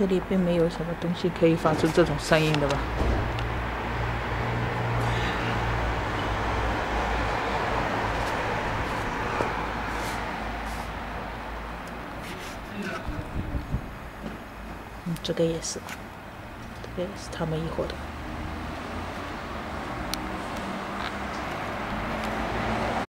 这里并没有什么东西可以发出这种声音的吧？这个也是，这个也是他们一伙的。